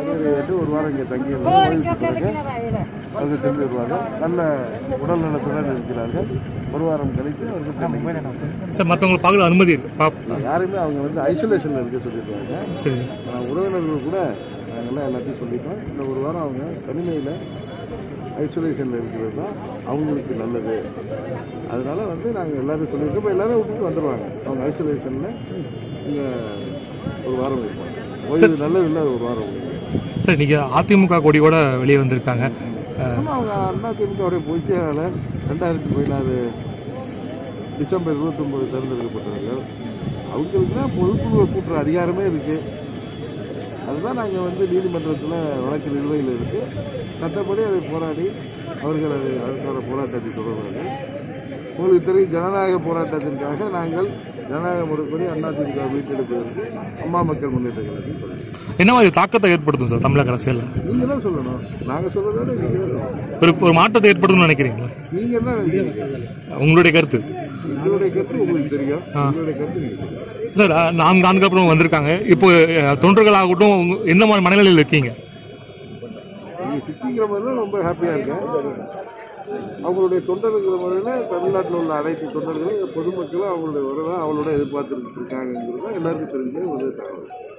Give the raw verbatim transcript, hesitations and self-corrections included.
நிறைவேற்றி ஒரு வாரம் இங்கே தங்கி பிறகு அவர்கள் திரும்பி வருவார்கள். நல்ல உடல் நலத்துடன் இருக்கிறார்கள். ஒரு வாரம் கழித்து அவர்கள் சார் மற்றவங்களை பார்க்க அனுமதி இருக்கு. யாருமே அவங்க வந்து ஐசோலேஷனில் இருக்க சொல்லியிருக்காங்க. சரி, உறவினர்கள் கூட நாங்கள்லாம் எல்லாத்தையும் சொல்லிட்டோம். இந்த ஒரு வாரம் அவங்க தனிமையில் ஐசோலேஷனில் இருக்கிறது தான் அவங்களுக்கு நல்லது. அதனால வந்து நாங்கள் எல்லோரும் சொல்லியிருக்கோம். இப்போ எல்லோரும் விட்டுட்டு வந்துடுவாங்க. அவங்க ஐசோலேஷனில் இங்கே ஒரு வாரம் இருப்பாங்க. ஓய்வு நல்லது இல்லை, ஒரு வாரம் சார். நீங்கள் அதிமுக கொடியோட வெளியே வந்திருக்காங்க. அவங்க அண்ணா திமுகவுடைய பொதுச் செயலாளர் ரெண்டாயிரத்தி பதினாறு டிசம்பர் இருபத்தொம்போது தேர்ந்தெடுக்கப்பட்டவர்கள். அவங்களுக்கு தான் பொதுக்குழுவை கூட்டுற அதிகாரமே இருக்குது. அதுதான் நாங்கள் வந்து நீதிமன்றத்தில் வழக்கு நிலுவையில் இருக்குது. மற்றபடி அதை போராடி அவர்கள் அதை அதுக்கான போராட்டத்தை தொடர்வார்கள். உங்களுக்கு தெரியும், ஜனநாயக போராட்டத்திற்காக நாங்கள் ஜனநாயக முறைப்படி அதிமுக மீட்டெடுப்பதற்கு அம்மா மக்கள் முன்னேற்ற கழகத்தில் சொல்லுங்கள். என்ன மாதிரி தாக்கத்தை ஏற்படுத்தும் சார் தமிழக அரசியலில்? நீங்கள் தான் சொல்லணும். நாங்கள் சொல்றதோட நீங்கள் தான் சொல்லணும். ஒரு ஒரு மாற்றத்தை ஏற்படுத்தும்னு நினைக்கிறீங்களா? நீங்கள் என்ன நினைக்கிறீங்க? உங்களுடைய கருத்து? உங்களுடைய கருத்து உங்களுக்கு தெரியும். உங்களுடைய கருத்து நீங்கள் தெரியும் சார். நான்கு ஆண்டுக்கு அப்புறம் வந்திருக்காங்க. இப்போ தொண்டர்களாகட்டும் எந்த மாதிரி மனநிலையில் இருக்கீங்க? நீங்கள் சித்திக்கிற மாதிரிலாம் ரொம்ப ஹாப்பியாக இருக்கேன். அவங்களுடைய தொண்டர்கள் முறையில் தமிழ்நாட்டில் உள்ள அனைத்து தொண்டர்களும் பொதுமக்களும் அவங்களுடைய உறவை அவளோட எதிர்பார்த்துட்டு இருக்காங்கிறது தான் எல்லாருக்கும் தெரிஞ்ச ஒரு தகவல்.